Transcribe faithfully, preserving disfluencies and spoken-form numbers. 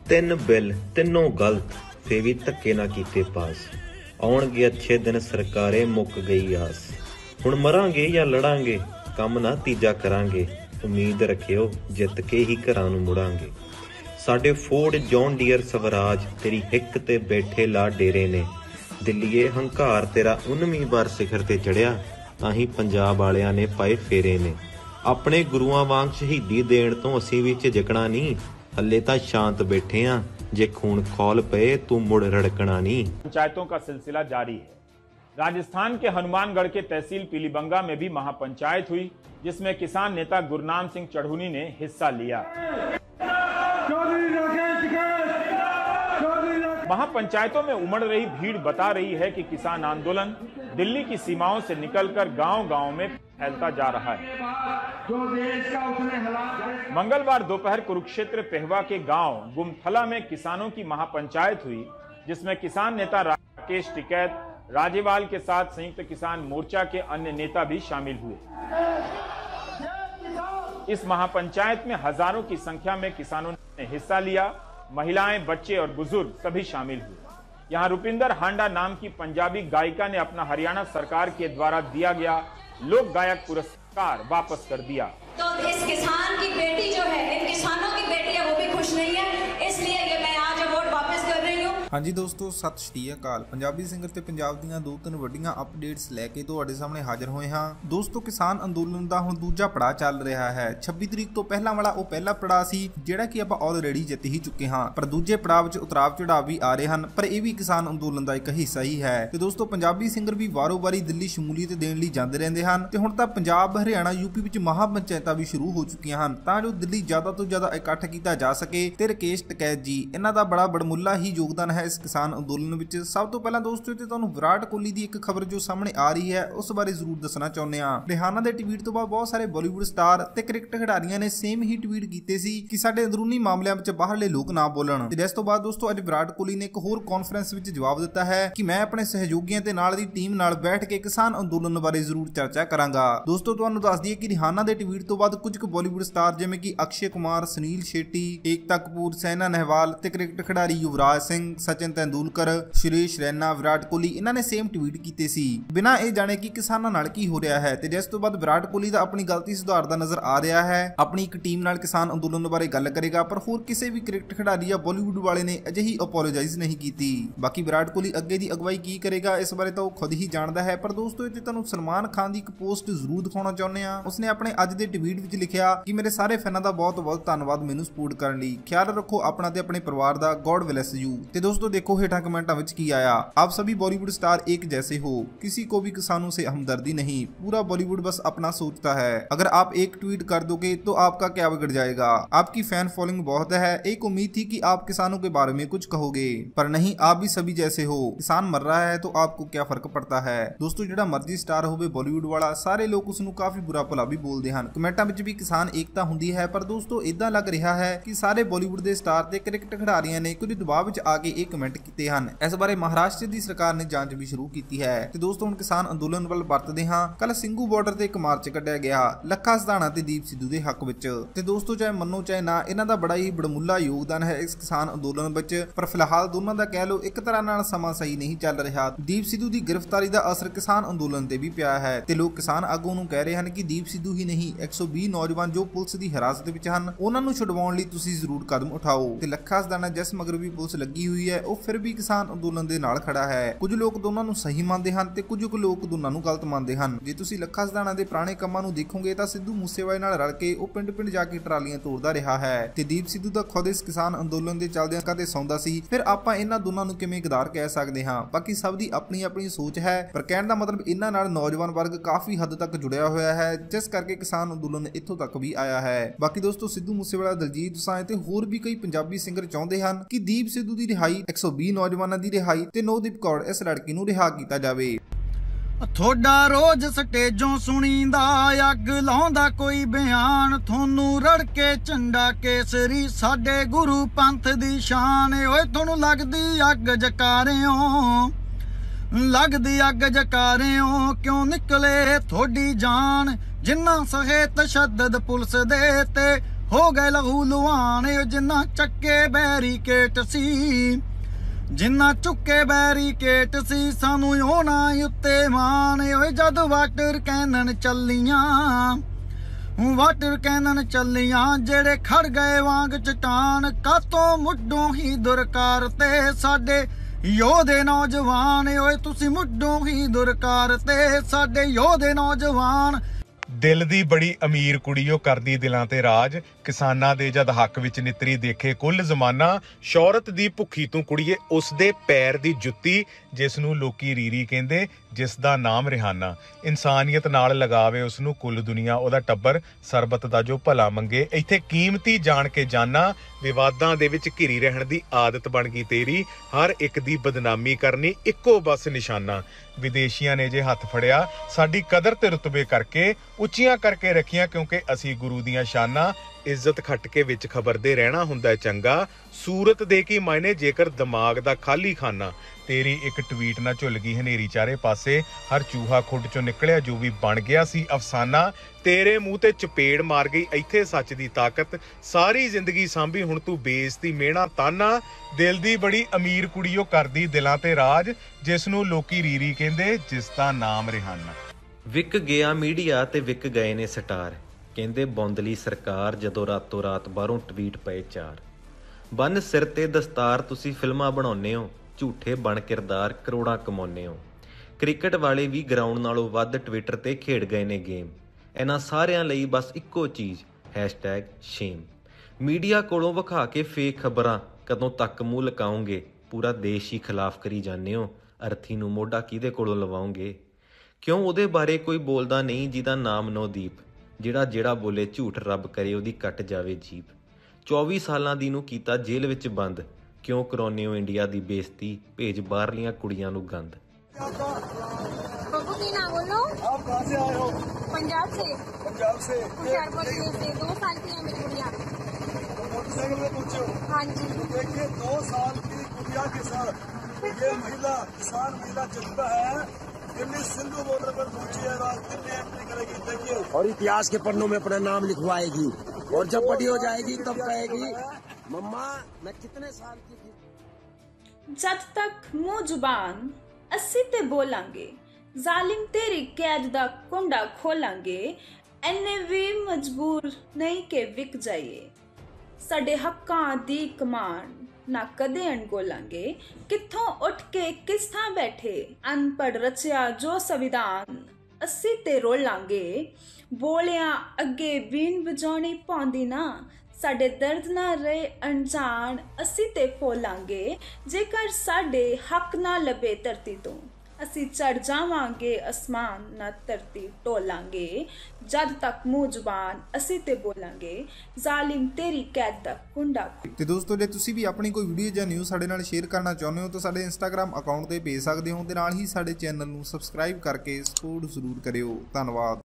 ਤਿੰਨ ਬਿੱਲ ਤਿੰਨੋਂ गलत फे भी धक्के ना कीते पास। आउणगे अच्छे दिन सरकारे मुक गई आस। हुण मरांगे या लड़ांगे काम ना तीजा करांगे। उम्मीद रखियो जित के ही घरां नूं मुड़ांगे। साडे फोर्ड जॉन डीयर स्वराज तेरी हिक ते बैठे ला डेरे ने। दिल्लीए हंकार तेरा उन्नवीं बार सिखर ते चढ़िया तां ही पंजाब वालियां ने पाए फेरे ने। अपने गुरुआं वांग शहीदी देण तों असीं भी झिझकणा नहीं। हले तां शांत बैठे आ जे खून खौल पे तू मुड़ रड़कना नहीं। पंचायतों का सिलसिला जारी है। राजस्थान के हनुमानगढ़ के तहसील पीलीबंगा में भी महापंचायत हुई जिसमें किसान नेता गुरनाम सिंह चढ़ूनी ने हिस्सा लिया। महापंचायतों में उमड़ रही भीड़ बता रही है कि किसान आंदोलन दिल्ली की सीमाओं से निकलकर गांव-गांव में फैलता जा रहा है। मंगलवार दोपहर कुरुक्षेत्र पेहवा के गांव गुमथला में किसानों की महापंचायत हुई जिसमें किसान नेता राकेश टिकैत राजेवाल के साथ संयुक्त किसान मोर्चा के अन्य नेता भी शामिल हुए। इस महापंचायत में हजारों की संख्या में किसानों ने हिस्सा लिया। महिलाएं, बच्चे और बुजुर्ग सभी शामिल हुए। यहाँ रुपिंदर हांडा नाम की पंजाबी गायिका ने अपना हरियाणा सरकार के द्वारा दिया गया लोक गायक पुरस्कार वापस कर दिया। तो इस किसान की बेटी जो है, इन किसानों की बेटी है, वो भी खुश नहीं है, इसलिए ये मैं आज वोट वापस कर रही हूँ। हाँ जी दोस्तों, सत श्री अकाल। पंजाबी सिंगर ते पंजाब दीयां दो तीन वड्डियां अपडेट्स लैके तुहाडे सामने हाजिर होए हाँ। दोस्तों, किसान अंदोलन दा हुण दूजा पड़ाਅ चल रहा है। छब्बी तरीक तो पहला वाला वो पहला पड़ाਅ सी जिहड़ा कि आपां ऑलरेडी जित ही चुके हाँ, पर दूजे पड़ाਅ विच उतराव चढ़ाव भी आ रहे हैं, पर यह भी किसान अंदोलन का एक हिस्सा ही है। ते दोस्तों, पंजाबी सिंगर भी वारों वारी दिल्ली शमूलीयत देण लई जांदे रहिंदे हन ते हुण तां पंजाब, हरियाणा, यूपी विच महापंचायतां भी शुरू हो चुकियां हन तां जो दिल्ली ज्यादा तो ज्यादा इकट्ठ कीता जा सके। ते राकेश टिकैत जी इन्हां दा बड़ा बड़मुल्ला ही योगदान है इस किसान अंदोलन विच। सब तो पहला दोस्तों ते तुहानूं विराट कोहली दी एक खबर जो सामने आ रही है उस बारे जरूर दसना चाहुंदे हां। रिहाना दे ट्वीट तो बाद बहुत सारे बॉलीवुड स्टार ते क्रिकेट खिडारियां ने सेम ही ट्वीट कीते सी कि साडे अंदरूनी मामलिਆਂ ਵਿੱਚ ਬਾਹਰਲੇ ਲੋਕ ਨਾ ਬੋਲਣ। ਤੇ ਇਸ ਤੋਂ ਬਾਅਦ ਦੋਸਤੋ ਅੱਜ ਵਿਰਾਟ ਕੋਹਲੀ ਨੇ ਇੱਕ ਹੋਰ ਕਾਨਫਰੰਸ ਵਿੱਚ ਜਵਾਬ ਦਿੱਤਾ ਹੈ ਕਿ ਮੈਂ ਆਪਣੇ ਸਹਿਯੋਗੀਆਂ ਤੇ ਨਾਲ ਦੀ ਟੀਮ ਨਾਲ ਬੈਠ ਕੇ ਕਿਸਾਨ ਅੰਦੋਲਨ ਬਾਰੇ ਜ਼ਰੂਰ ਚਰਚਾ ਕਰਾਂਗਾ। ਦੋਸਤੋ ਤੁਹਾਨੂੰ ਦੱਸ ਦਈਏ ਕਿ ਰਿਹਾਨਾ ਦੇ ਟਵੀਟ ਤੋਂ ਬਾਅਦ ਕੁਝ ਕੁ ਬਾਲੀਵੁੱਡ ਸਟਾਰ ਜਿਵੇਂ ਕਿ ਅਕਸ਼ੇ ਕੁਮਾਰ, ਸੁਨੀਲ ਸ਼ੇਟੀ, ਏਕਤਾ ਕਪੂਰ, ਸੈਨਾ ਨਹਿਵਾਲ ਤੇ ਕ੍ਰਿਕਟ ਖਿਡਾਰੀ ਯੁਵਰਾਜ ਸਿੰਘ, ਸਚਿਨ तेंदुलकर, सुरेश रैना, विराट कोहली इन्होंने सेम ट्वीट कीते सी बिना ये जाने कि किसानां नाल की हो रहा है। ते जिस तो बाद विराट कोहली दा अपनी गलती सुधारदा नजर आ रहा है, अपनी एक टीम नाल किसान अंदोलन बारे गल करेगा, पर होर किसी भी क्रिकेट खिडारी या बॉलीवुड वाले ने अजिही अपोलोजाइज नहीं की। बाकी विराट कोहली अगे दी अगवाई की करेगा इस बारे तो खुद ही जानता है। पर दोस्तों, इत्थे तुहानूं सलमान खान दी एक पोस्ट जरूर दिखाउणा चाहुंदे आ। उसने अपने अज दे ट्वीट विच लिखिया कि मेरे सारे फैनां दा बहुत बहुत धन्नवाद मैनूं सपोर्ट करन लई। ख्याल रखो अपना ते अपने परिवार दा, गॉड ब्लेस यू। ते दोस्तों देखो हेठां कमेंटां विच की आया, आप सभी बॉलीवुड स्टार एक जैसे हो, किसी को भी किसानों से हमदर्दी नहीं, पूरा बॉलीवुड बस अपना सोचता है। अगर आप एक ट्वीट कर दोगे तो आपका क्या बिगड़ जाएगा। आपकी फैन फॉलोइंग बहुत है, एक उम्मीद थी कि आप किसानों के बारे में कुछ कहोगे, पर नहीं, आप भी सभी जैसे हो। किसान मर रहा है तो आपको क्या फर्क पड़ता है। दोस्तों, जिहड़ा मर्जी स्टार होवे बॉलीवुड वाला, सारे लोग उसनूं काफी बुरा भला भी बोलते हैं। कमेंटां विच भी किसान एकता हुंदी है, पर दोस्तों इदां लग रहा है कि सारे बॉलीवुड दे स्टार ते क्रिकेट खिडारियां ने कुछ दबाव विच आके ये कमेंट कीते हैं। इस बारे महाराष्ट्र दी सरकार ने जांच भी शुरू की है। ते दोस्तों हुण किसान अंदोलन वल वरतदे हां। कल ਸਿੰਘੂ ਬਾਰਡਰ ਤੇ ਇੱਕ ਮਾਰਚ ਕੱਢਿਆ ਗਿਆ ਲੱਖਾ ਸਧਾਣਾ ਤੇ ਦੀਪ ਸਿੱਧੂ ਦੇ ਹੱਕ ਵਿੱਚ। ਤੇ ਦੋਸਤੋ ਚਾਹੇ ਮੰਨੋ ਚਾਹੇ ਨਾ, ਇਹਨਾਂ ਦਾ ਬੜਾ ਹੀ ਬੜਮੁੱਲਾ ਯੋਗਦਾਨ ਹੈ ਇਸ ਕਿਸਾਨ ਅੰਦੋਲਨ ਵਿੱਚ, ਪਰ ਫਿਲਹਾਲ ਦੋਨਾਂ ਦਾ ਕਹਿ ਲੋ ਇੱਕ ਤਰ੍ਹਾਂ ਨਾਲ ਸਮਾਂ ਸਹੀ ਨਹੀਂ ਚੱਲ ਰਿਹਾ। ਦੀਪ ਸਿੱਧੂ ਦੀ ਗ੍ਰਿਫਤਾਰੀ ਦਾ ਅਸਰ ਕਿਸਾਨ ਅੰਦੋਲਨ ਤੇ ਵੀ ਪਿਆ ਹੈ ਤੇ ਲੋਕ ਕਿਸਾਨ ਆਗੂ ਨੂੰ ਕਹਿ ਰਹੇ ਹਨ ਕਿ ਦੀਪ ਸਿੱਧੂ ਹੀ ਨਹੀਂ, ਇੱਕ ਸੌ ਵੀਹ ਨੌਜਵਾਨ ਜੋ ਪੁਲਿਸ ਦੀ ਹਿਰਾਸਤ ਵਿੱਚ ਹਨ ਉਹਨਾਂ ਨੂੰ ਛੁਡਵਾਉਣ ਲਈ ਤੁਸੀਂ ਜ਼ਰੂਰ ਕਦਮ ਉਠਾਓ। ਤੇ ਲੱਖਾ ਸਧਾਣਾ ਜਿਸ ਮਗਰ ਵੀ ਪੁਲਿਸ ਲੱਗੀ ਹੋਈ ਹੈ ਉਹ ਫਿਰ ਵੀ ਕਿਸਾਨ ਅੰਦੋਲਨ ਦੇ ਨਾਲ ਖੜਾ ਹੈ। ਕੁਝ ਲੋਕ ਦੋਨਾਂ ਨੂੰ ਸਹੀ ਮੰਨਦੇ ਹਨ ਤੇ ਕੁਝ ਕੁ ਲੋਕ ਦੋਨਾਂ ਨੂੰ ਗਲਤ ਮੰਨਦੇ ਹਨ। ਜੇ ਤੁਸੀਂ ਲੱਖਾ ਸਧਾਣਾ ਦੇ ਪੁਰਾਣੇ ਕੰਮਾਂ ਨੂੰ ਦੇਖੋਗੇ ਤਾਂ ਸਿੱਧੂ ਮੂਸੇਵਾਲੇ ਨਾਲ ਰਲ ਕੇ ਉਹ ਪਿੰਡ ਪਿੰਡ ਜਾ ਕੇ ਟਰਾਲੀਆਂ ਤੋੜਦਾ ਰਿਹਾ ਹੈ ਤੇ ਦੀਪ ਸਿੱਧੂ ਦਾ ਖੁਦ ਇਸ ਕਿਸਾਨ ਅੰਦੋਲਨ ਦੇ ਚੱਲਦਿਆਂ ਕਦੇ ਸੌਂਦਾ ਸੀ। ਫਿਰ ਆਪਾਂ ਇਹਨਾਂ ਦੋਨਾਂ ਨੂੰ ਕਿਵੇਂ ਗਦਾਰ ਕਹਿ ਸਕਦੇ ਹਾਂ। ਬਾਕੀ ਸਭ ਦੀ ਆਪਣੀ ਆਪਣੀ ਸੋਚ ਹੈ, ਪਰ ਕਹਿਣ ਦਾ ਮਤਲਬ ਇਹਨਾਂ ਨਾਲ ਨੌਜਵਾਨ ਵਰਗ ਕਾਫੀ ਹੱਦ ਤੱਕ ਜੁੜਿਆ ਹੋਇਆ ਹੈ, ਜਿਸ ਕਰਕੇ ਕਿਸਾਨ ਅੰਦੋਲਨ ਇੱਥੋਂ ਤੱਕ ਵੀ ਆਇਆ ਹੈ। ਬਾਕੀ ਦੋਸਤੋ, ਸਿੱਧੂ ਮੂਸੇਵਾਲਾ, ਦਲਜੀਤ ਦੋਸਾਂਝ ਤੇ ਹੋਰ ਵੀ ਕਈ ਪੰਜਾਬੀ ਸਿੰਗਰ ਚਾਹੁੰਦੇ ਹਨ ਕਿ ਦੀਪ ਸਿੱਧੂ ਦੀ ਰਿਹਾਈ, ਇੱਕ ਸੌ ਵੀਹ ਨੌਜਵਾਨਾਂ ਦੀ ਰਿਹਾਈ ਤੇ ਨੌਦੀਪ ਕੌਰ ਇਸ ਲੜਕੀ ਨੂੰ ਰਿਹਾ ਕੀਤਾ ਜਾਵੇ। थोड़ा रोज स्टेजों सुनींदा अग लाउंदा कोई बयान, थोनू रड़के झंडा केसरी साडे गुरु पंथ दी शान। ओए थोनू लगदी अग जकारियों, लगदी अग जकारियों, क्यों निकले थोड़ी जान। जिन्ना सहे तशद्दद पुलिस दे ते ਹੋ ਗਏ ਲਹੂ ਲੁਹਾਨ। ਜਿੰਨਾ ਚੱਕੇ ਬੈਰੀਕੇਟ ਸੀ, ਜਿੰਨਾ ਚੁੱਕੇ ਬੈਰੀਕੇਟ ਸੀ, ਸਾਨੂੰ ਉਹਨਾਂ ਉੱਤੇ ਮਾਣ। ਓਏ ਜਦ ਵਾਟਰ ਕੈਨਨ ਚੱਲੀਆਂ, ਵਾਟਰ ਕੈਨਨ ਚੱਲੀਆਂ, ਜਿਹੜੇ ਖੜ ਗਏ ਵਾਂਗ ਚਟਾਨ। ਕਾਤੋਂ ਮੁੱਢੋਂ ਹੀ ਦੁਰਕਾਰ ਤੇ ਸਾਡੇ ਯੋਧੇ ਨੌਜਵਾਨ। ਓਏ ਤੁਸੀਂ ਮੁੱਢੋਂ ਹੀ ਦੁਰਕਾਰ ਤੇ ਸਾਡੇ ਯੋਧੇ ਨੌਜਵਾਨ। ਦਿਲ ਦੀ ਬੜੀ ਅਮੀਰ ਕੁੜੀਓ ਕਰਦੀ ਦਿਲਾਂ ਤੇ ਰਾਜ, ਕਿਸਾਨਾਂ ਦੇ ਜਦ ਹੱਕ ਵਿੱਚ ਨਿਤਰੀ ਦੇਖੇ ਕੁੱਲ ਜ਼ਮਾਨਾ। ਸ਼ੌਹਰਤ ਦੀ ਭੁੱਖੀ ਤੂੰ ਕੁੜੀਏ, ਉਸ ਦੇ ਪੈਰ ਦੀ ਜੁੱਤੀ, ਜਿਸ ਨੂੰ ਲੋਕੀ ਰੀਰੀ ਕਹਿੰਦੇ, ਜਿਸ ਦਾ ਨਾਮ ਰਿਹਾਨਾ। ਇਨਸਾਨੀਅਤ ਨਾਲ ਲਗਾਵੇ ਉਸ ਨੂੰ ਕੁੱਲ ਦੁਨੀਆ, ਉਹਦਾ ਟੱਬਰ ਸਰਬਤ ਦਾ ਜੋ ਭਲਾ ਮੰਗੇ। ਇੱਥੇ ਕੀਮਤੀ ਜਾਣ ਕੇ ਜਾਨਾ, ਵਿਵਾਦਾਂ ਦੇ ਵਿੱਚ ਘਿਰੀ ਰਹਿਣ ਦੀ ਆਦਤ ਬਣ ਗਈ ਤੇਰੀ। ਹਰ ਇੱਕ ਦੀ ਬਦਨਾਮੀ ਕਰਨੀ ਇੱਕੋ ਬਸ ਨਿਸ਼ਾਨਾ। ਵਿਦੇਸ਼ੀਆਂ ਨੇ ਜੇ ਹੱਥ ਫੜਿਆ ਸਾਡੀ ਕਦਰ ਤੇ ਰੁਤਬੇ ਕਰਕੇ, ਉੱਚੀਆਂ ਕਰਕੇ ਰੱਖੀਆਂ ਕਿਉਂਕਿ ਅਸੀਂ ਗੁਰੂ ਦੀਆਂ ਸ਼ਾਨਾਂ। ਇੱਜ਼ਤ ਖੱਟ ਕੇ ਵਿੱਚ ਖਬਰ ਦੇ ਰਹਿਣਾ ਹੁੰਦਾ ਚੰਗਾ, ਸੂਰਤ ਦੇ ਕੀ ਮਾਇਨੇ ਜੇਕਰ ਦਿਮਾਗ ਦਾ ਖਾਲੀ ਖਾਨਾ। ਤੇਰੀ ਇੱਕ ਟਵੀਟ ਨਾਲ ਝੁੱਲ ਗਈ ਹਨੇਰੀ ਚਾਰੇ ਪਾਸੇ, ਹਰ ਚੂਹਾ ਖੁੱਡ ਚੋਂ ਨਿਕਲਿਆ ਜੋ ਵੀ ਬਣ ਗਿਆ ਸੀ ਅਫਸਾਨਾ। ਤੇਰੇ ਮੂੰਹ ਤੇ ਚਪੇੜ ਮਾਰ ਗਈ ਇੱਥੇ ਸੱਚ ਦੀ ਤਾਕਤ, ਸਾਰੀ ਜ਼ਿੰਦਗੀ ਸਾਂਭੀ ਹੁਣ ਤੂੰ ਬੇਇੱਜ਼ਤੀ ਮਿਹਣਾ ਤਾਨਾ। ਦਿਲ ਦੀ ਬੜੀ ਅਮੀਰ ਕੁੜੀਓ ਕਰਦੀ ਦਿਲਾਂ ਤੇ ਰਾਜ, ਜਿਸ ਨੂੰ ਲੋਕੀ ਰੀਰੀ ਕਹਿੰਦੇ, ਜਿਸ ਦਾ ਨਾਮ ਰਿਹਾਨਾ। ਵਿਕ ਗਿਆ ਮੀਡੀਆ ਤੇ ਵਿਕ ਗਏ ਨੇ ਸਟਾਰ, ਕਹਿੰਦੇ ਬੌਂਦਲੀ ਸਰਕਾਰ ਜਦੋਂ ਰਾਤੋਂ ਰਾਤ ਬਾਹਰੋਂ ਟਵੀਟ ਪਏ ਚਾਰ। ਬੰਨ ਸਿਰ ਤੇ ਦਸਤਾਰ ਤੁਸੀਂ ਫਿਲਮਾਂ ਬਣਾਉਂਦੇ ਹੋ, ਝੂਠੇ ਬਣ ਕਿਰਦਾਰ ਕਰੋੜਾਂ ਕਮਾਉਂਦੇ ਹੋ। ਕ੍ਰਿਕਟ ਵਾਲੇ ਵੀ ਗਰਾਊਂਡ ਨਾਲੋਂ ਵੱਧ ਟਵਿੱਟਰ ਤੇ ਖੇਡ ਗਏ ਨੇ ਗੇਮ। ਇਹਨਾਂ ਸਾਰਿਆਂ ਲਈ ਬਸ ਇੱਕੋ ਚੀਜ਼, ਹੈਸ਼ਟੈਗ ਸ਼ੇਮ। ਮੀਡੀਆ ਕੋਲੋਂ ਵਿਖਾ ਕੇ ਫੇਕ ਖਬਰਾਂ ਕਦੋਂ ਤੱਕ ਮੂੰਹ ਲਕਾਉਂਗੇ, ਪੂਰਾ ਦੇਸ਼ ਹੀ ਖਿਲਾਫ ਕਰੀ ਜਾਂਦੇ ਹੋ। ਅਰਥੀ ਨੂੰ ਮੋਢਾ ਕਿਹਦੇ ਕੋਲੋਂ ਲਵਾਉਂਗੇ? ਕਿਉਂ ਉਹਦੇ ਬਾਰੇ ਕੋਈ ਬੋਲਦਾ ਨਹੀਂ ਜਿਹਦਾ ਨਾਮ ਨੌਦੀਪ, ਜਿਹੜਾ ਜਿਹੜਾ ਬੋਲੇ ਝੂਠ ਰੱਬ ਕਰੇ ਉਹਦੀ ਕੱਟ ਜਾਵੇ ਜੀਭ। ਚੌਵੀ ਸਾਲਾਂ ਦੀ ਨੂੰ ਕੀਤਾ ਜੇਲ੍ਹ ਵਿੱਚ ਬੰਦ, ਕਿਉਂ ਕਰਾਉਂਦੇ ਹੋ ਇੰਡੀਆ ਦੀ ਬੇਇੱਜ਼ਤੀ, ਭੇਜ ਬਾਹਰਲੀਆਂ ਕੁੜੀਆਂ ਨੂੰ ਗੰਦ। बब्बू की नाम बोलो। आप कहाँ से आए हो? पंजाब से। पंजाब से। हुशियारपुर से। दो साल की है मेरी गुड़िया। मोटरसाइकिल में पहुँचे हो? हाँ जी। देखिए दो साल की गुड़िया के साथ ये महिला, किसान महिला जनता है, दिल्ली सिंधु बॉर्डर पर पहुंची है, रास्ते में एंट्री करेगी। देखिए और इतिहास के पन्नों में अपना नाम लिखवाएगी, और जब बड़ी हो जाएगी तब कहेगी मम्मा मैं कितने साल की थी। जब तक मुंह जुबान अस्सी ते बोलांगे, जालिम तेरी कैद दा कुंडा खोलांगे। एने भी मजबूर नहीं के विक जाइए, साडे हक्कां दी कमान ना कदे अणगोलांगे। कित्थों उठ के किस थां बैठे, अनपढ़ रचिया जो संविधान, अस्सी ते रोलांगे। बोलिया अगे बीन बजाउणी पौंदी ना, साडे दर्द ना रहे अनजान, अस्सी ते फोलांगे। जेकर साडे हक ना लबे धरती तो, ਅਸੀਂ ਚੜ ਜਾਵਾਂਗੇ ਅਸਮਾਨ ਨਾ ਧਰਤੀ ਟੋਲਾਂਗੇ। ਜਦ ਤੱਕ ਮੂੰਹ ਜ਼ੁਬਾਨ ਅਸੀਂ ਤੇ ਬੋਲਾਂਗੇ, ਜ਼ਾਲਿਮ ਤੇਰੀ ਕੈਦ ਦਾ ਕੁੰਡਾ। ਤੇ ਦੋਸਤੋ ਜੇ ਤੁਸੀਂ ਵੀ ਆਪਣੀ ਕੋਈ ਵੀਡੀਓ ਜਾਂ ਨਿਊਜ਼ ਸਾਡੇ ਨਾਲ ਸ਼ੇਅਰ ਕਰਨਾ ਚਾਹੁੰਦੇ ਹੋ ਤਾਂ ਸਾਡੇ ਇੰਸਟਾਗ੍ਰam ਅਕਾਊਂਟ ਤੇ ਭੇਜ ਸਕਦੇ ਹੋ, ਤੇ ਨਾਲ ਹੀ ਸਾਡੇ ਚੈਨਲ ਨੂੰ ਸਬਸਕ੍ਰਾਈਬ ਕਰਕੇ ਸਪੋਰਟ ਜ਼ਰੂਰ ਕਰਿਓ। ਧੰਨਵਾਦ।